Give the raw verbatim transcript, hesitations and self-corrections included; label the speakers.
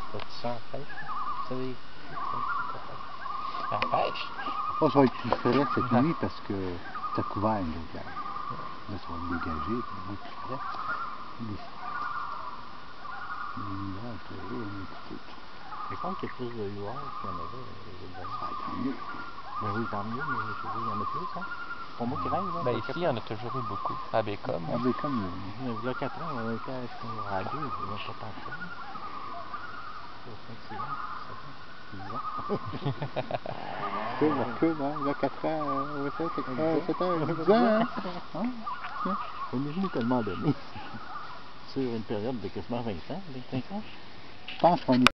Speaker 1: Ça, tu sens la pêche? Ça veut la pêche?
Speaker 2: Oh, ça va être plus frais cette nuit parce que t'as couvert une autre. Là, ça va te dégager, puis ça va être plus frais. L'hiver, un peu, un petit peu.
Speaker 1: Je pense qu'il y a plus de lueur qu'il y en avait.
Speaker 2: Ah, tant mieux.
Speaker 1: Ben oui, tant mieux, mais je veux dire, il y en a plus, hein? Pour moi qui rêve, là.
Speaker 3: Ben ici, il y en a toujours eu beaucoup. À Bécom.
Speaker 2: À Bécom,
Speaker 1: il y a quatre ans, on était à deux, il n'y a pas tant que ça. cinq, six ans, sept ans, dix ans.
Speaker 2: Recule, recule, hein? Là, quatre ans, ouais, ça, sept ans, dix ans, hein?
Speaker 1: On est venu tellement donné. Sur une période de quasiment vingt ans, vingt-cinq ans.
Speaker 2: Je pense qu'on est